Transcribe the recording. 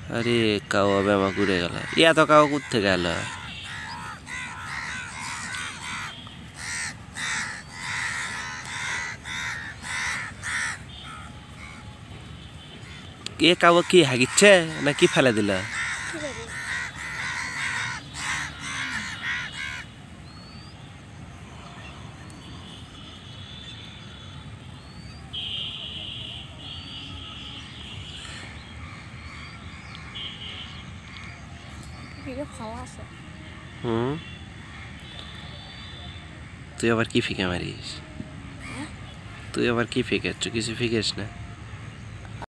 আরে কাও বেমা ঘুরে গেল ইয়া তো কাও কোথা গেল এ কাও কি হাগিচ্ছে না কি ফেলে দিল তুই আবার কি ফিকে মারিস তুই আবার কি ফিকেছ কিছু ফিকেছ না